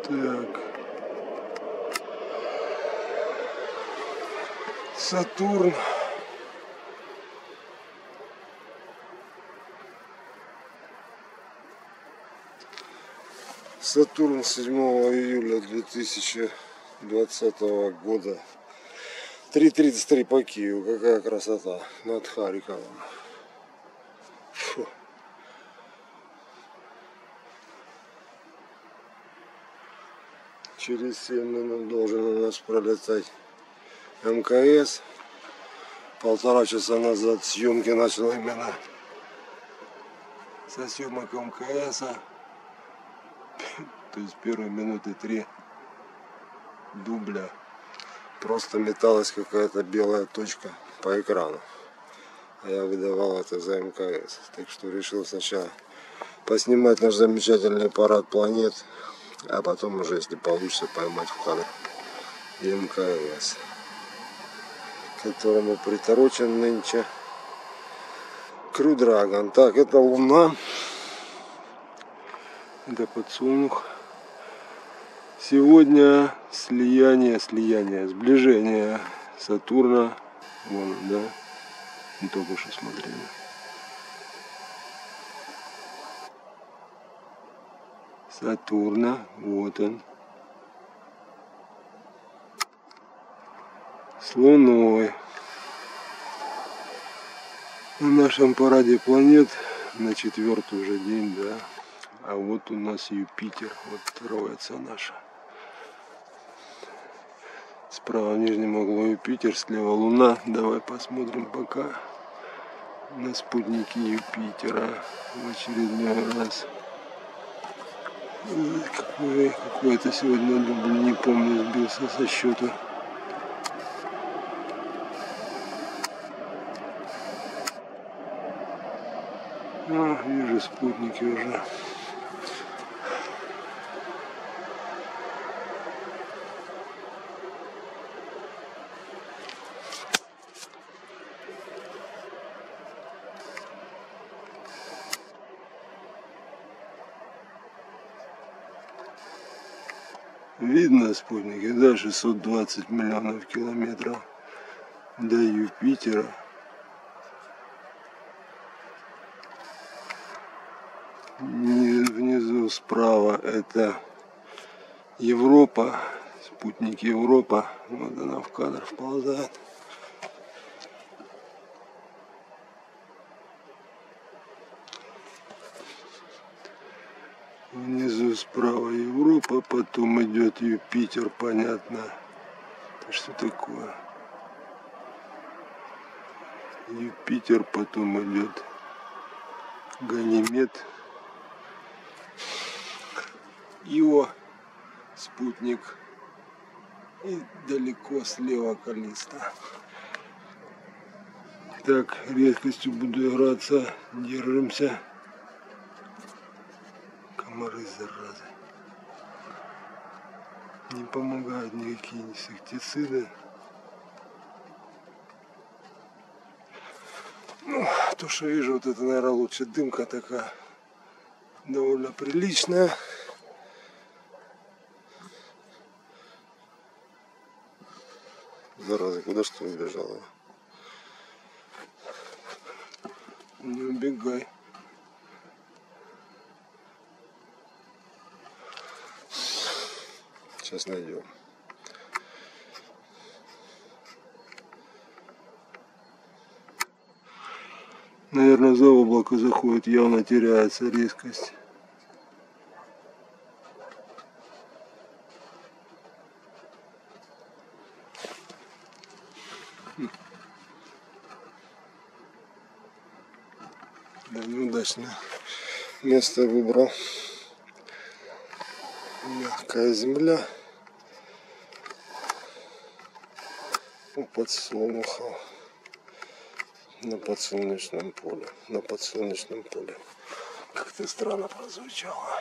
Так. Сатурн. Сатурн 7 июля 2020 года. 3:33 по Киеву. Какая красота над Харьковом. Фу. Через 7 минут должен у нас пролетать МКС. 1,5 часа назад съемки начал именно со съемок МКС. То есть первые минуты 3 дубля просто металась какая-то белая точка по экрану. А я выдавал это за мкс. Так что решил сначала поснимать наш замечательный парад планет, а потом уже, если получится, поймать в кадр и мкс, к которому приторочен нынче Crew Dragon. Так, это Луна. Это подсолнух. Сегодня слияние, сближение Сатурна. Вон он, да? Мы только что смотрели. Сатурна, вот он. С Луной. На нашем параде планет на 4-й уже день, да. А вот у нас Юпитер, вот троица наша. Справа в нижнем углу Юпитер, слева Луна. Давай посмотрим пока на спутники Юпитера в очередной раз. Какой-то сегодня дубль, не помню, сбился со счета. Вижу спутники уже. Видно спутники, да, 620 миллионов километров до Юпитера. Внизу справа это Европа, спутник Европа. Вот она в кадр вползает. Внизу справа Европа, потом идет Юпитер, понятно. Это что такое? Юпитер, потом идет Ганимед. Ио, спутник. И далеко слева Каллиста. Так, резкостью буду играться. Держимся. Комары, заразы. Не помогают никакие инсектициды. Ну, то, что вижу, вот это, наверное, лучше. Дымка такая довольно приличная. Зараза, куда что убежала? Не убегай. Сейчас найдем. Наверное, за облако заходит, явно теряется резкость. Да, неудачное место выбрал. Мягкая земля. У подсолнуха. На подсолнечном поле. На подсолнечном поле. Как-то странно прозвучало.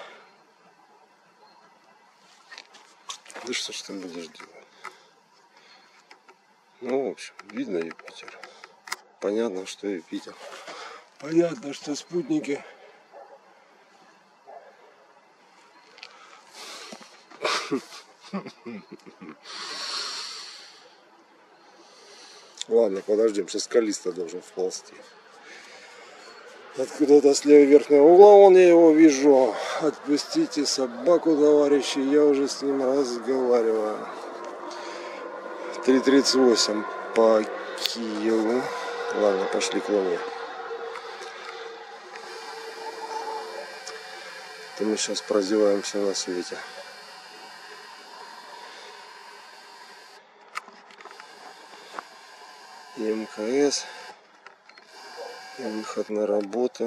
Да что ж ты будешь делать? Ну, в общем, видно Юпитер. Понятно, что Юпитер. Понятно, что спутники Ладно, подождем, сейчас скалисто должен вползти. Откуда-то с левого верхнего угла вон я его вижу. Отпустите собаку, товарищи, я уже с ним разговариваю. 3:38 по Киеву. Ладно, пошли к Луне. То мы сейчас прозеваемся на свете. И МКС. И выход на работу.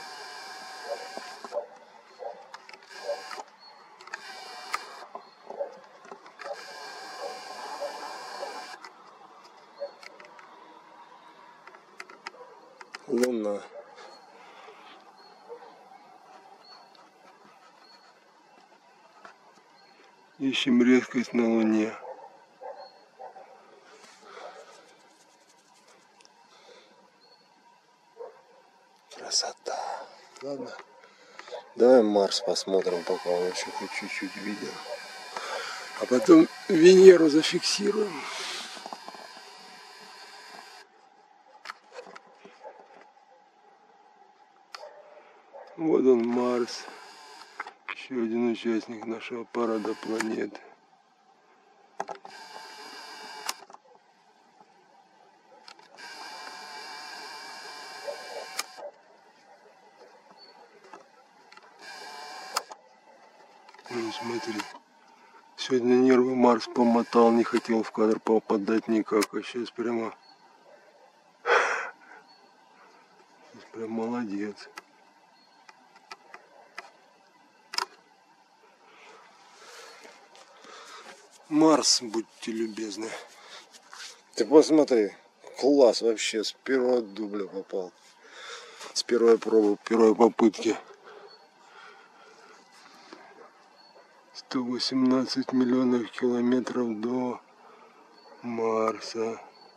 Луна. Ищем резкость на Луне. Красота. Ладно. Давай Марс посмотрим, пока он еще хоть чуть-чуть виден. А потом Венеру зафиксируем. Вот он, Марс. Еще один участник нашего парада планет. Ну, смотри. Сегодня нервы Марс помотал, не хотел в кадр попадать никак. А сейчас прям молодец. Марс, будьте любезны. Ты посмотри, класс вообще, с первого дубля попал. С первой пробы, первой попытки. 118 миллионов километров до Марса.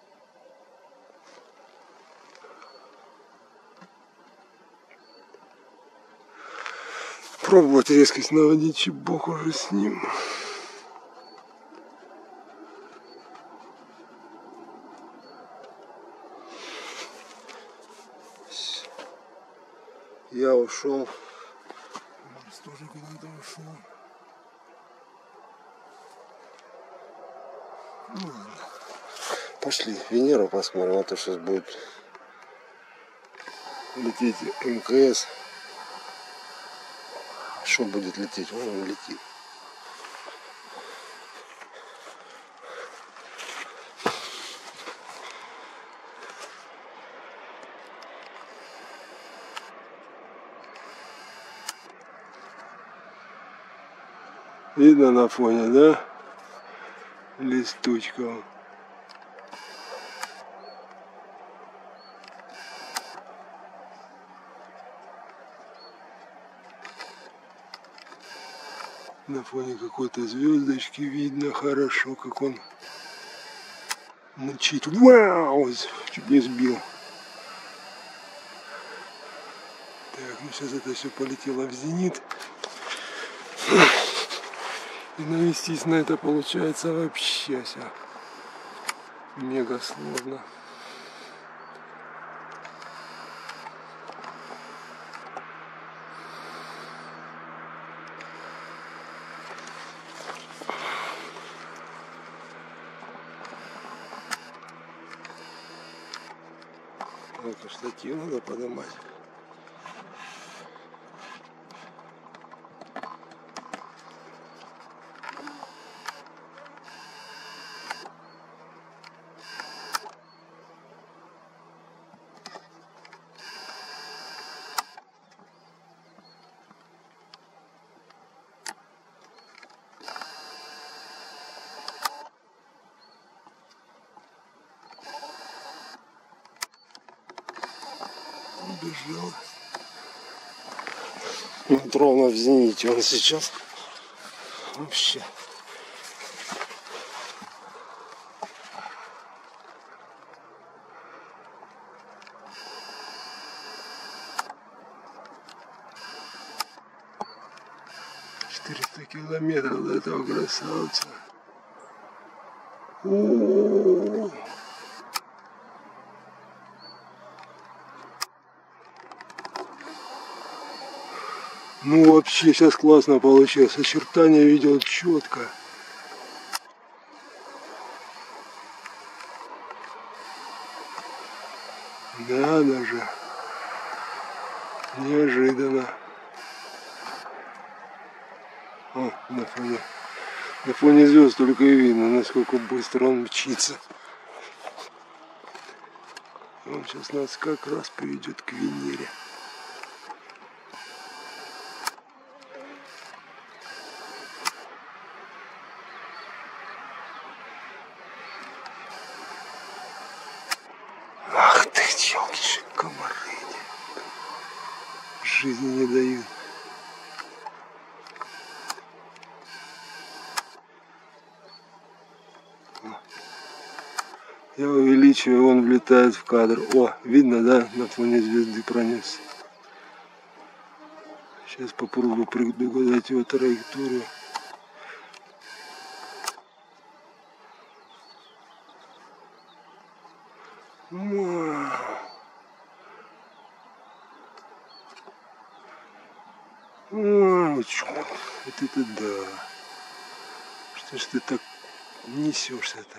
Пробовать резкость наводить, и бог уже с ним. Я ушел. Марс тоже куда-то ушел. Ну ладно. Пошли Венеру посмотрим, а то сейчас будет лететь МКС. Что будет лететь? Вон он летит. Видно на фоне, да? Листочков. На фоне какой-то звездочки видно хорошо, как он мчит. Вау! Чуть не сбил. Так, ну сейчас это все полетело в зенит. И навестись на это получается вообще все мега сложно. Вот штатив надо поднимать. Убежал. Вот ровно в зените он сейчас. Вообще. 400 километров до этого красавца. О-о-о. Ну вообще сейчас классно получилось. Очертания видел четко. Надо же. Неожиданно. О, на фоне звезд только и видно, насколько быстро он мчится. Он сейчас нас как раз приведет к Венере. Ах ты, челки, комары. Жизни не дают. Я увеличиваю, он влетает в кадр. О, видно, да? На фоне звезды пронесся. Сейчас попробую предугадать его траекторию. Вот это да. Что ж ты так несешься-то?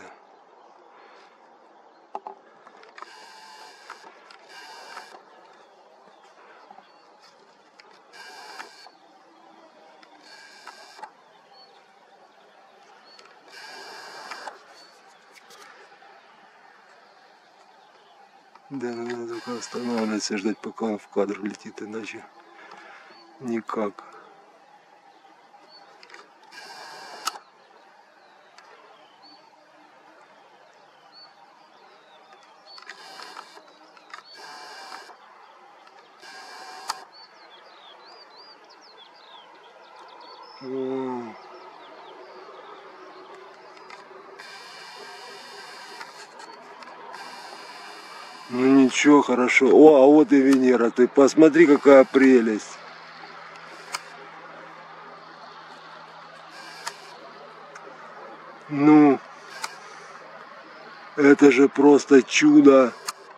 Да, надо только останавливаться и ждать, пока он в кадр летит, иначе никак. Ну ничего, хорошо. О, а вот и Венера. Ты посмотри, какая прелесть. Ну, это же просто чудо.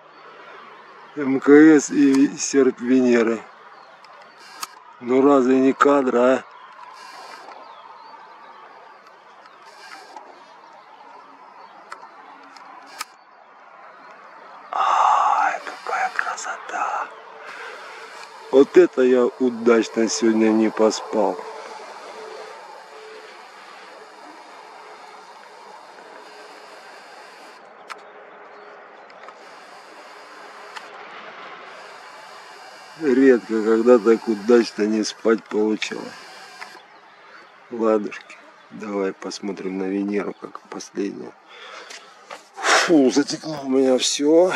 МКС и серп Венеры. Ну разве не кадр, а? Ай, какая красота. Вот это я удачно сегодня не поспал. Редко, когда так удачно не спать получилось. Ладушки, давай посмотрим на Венеру, как последняя. Фу, затекло у меня все.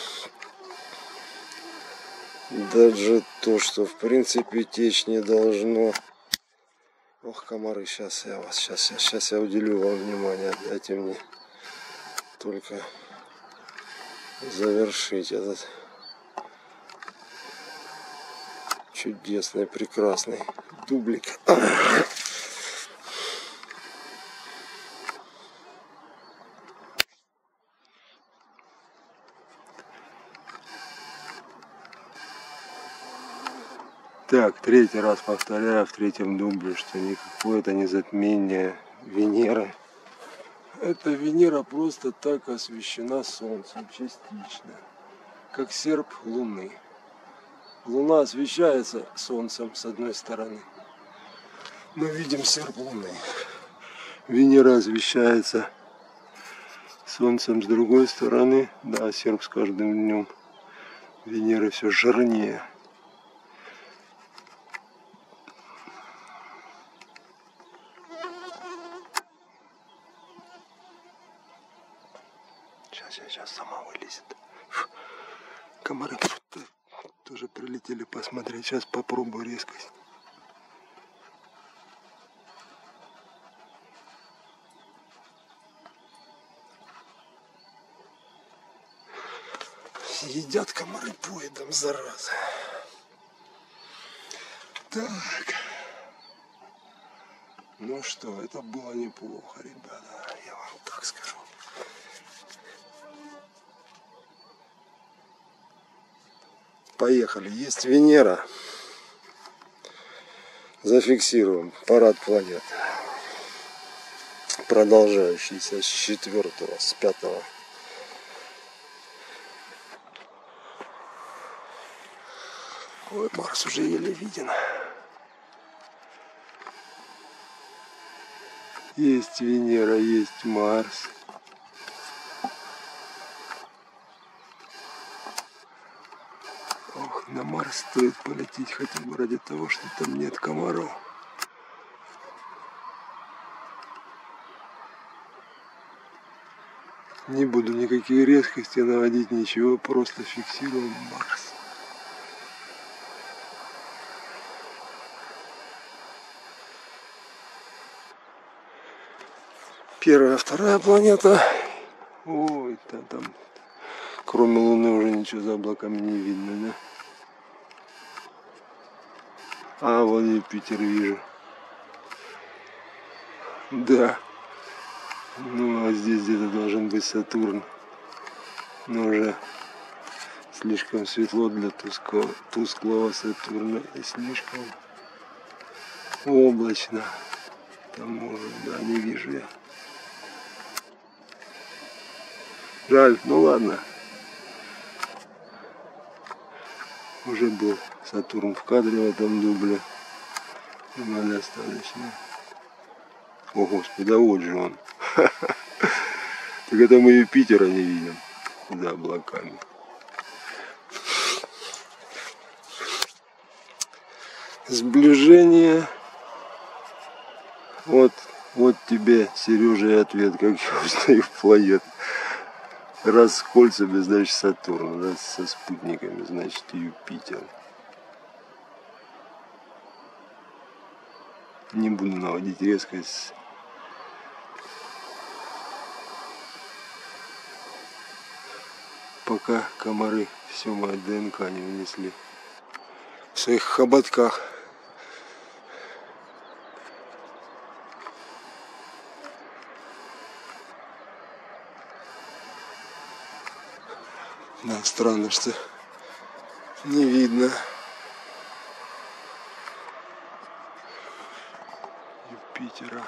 Даже то, что в принципе течь не должно. Ох, комары, сейчас я уделю вам внимание. Дайте мне только завершить этот чудесный, прекрасный дублик. Так, третий раз повторяю в третьем дубле, что никакое это не затмение Венеры. Эта Венера просто так освещена Солнцем частично, как серп Луны. Луна освещается Солнцем с одной стороны. Мы видим серп Луны. Венера освещается Солнцем с другой стороны. Да, серп с каждым днем Венеры все жирнее. Сейчас сама вылезет. Комары тоже прилетели посмотреть. Сейчас попробую резкость. Едят комары поедом, зараза. Так. Ну что, это было неплохо, ребята, я вам так скажу. Поехали, есть Венера. Зафиксируем парад планет, продолжающийся с 4-го, с 5-го. Ой, Марс уже еле виден. Есть Венера, есть Марс. Ох, на Марс стоит полететь хотя бы ради того, что там нет комаров. Не буду никакие резкости наводить, ничего, просто фиксируем Марс. Первая, вторая планета. Ой, там кроме Луны уже ничего за облаками не видно, да? А, вон Юпитер вижу. Да. Ну, а здесь где-то должен быть Сатурн. Но уже слишком светло для тусклого Сатурна и слишком облачно. Там может, да, не вижу я. Жаль, ну ладно. Уже был Сатурн в кадре в этом дубле. Но достаточно. О, Господи, да вот же он. Так это мы Юпитера не видим за облаками. Сближение. Вот тебе, Сережа, и ответ, как я узнаю планет. Раз с кольцами, значит Сатурн, раз со спутниками, значит Юпитер. Не буду наводить резкость. Пока комары все мое ДНК не унесли в своих хоботках. Да, странно, что не видно Юпитера.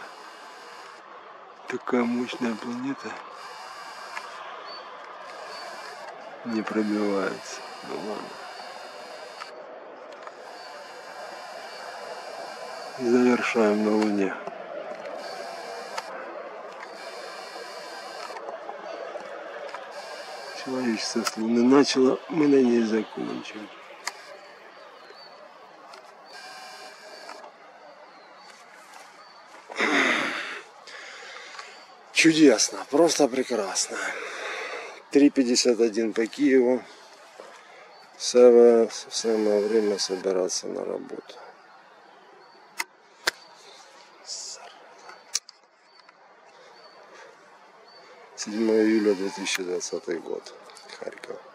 Такая мощная планета не пробивается. Ну ладно. И завершаем на Луне. Человечество с Луны начало, мы на ней закончим. Чудесно, просто прекрасно. 3:51 по Киеву. Самое время собираться на работу. 7 июля 2020 год. Харьков.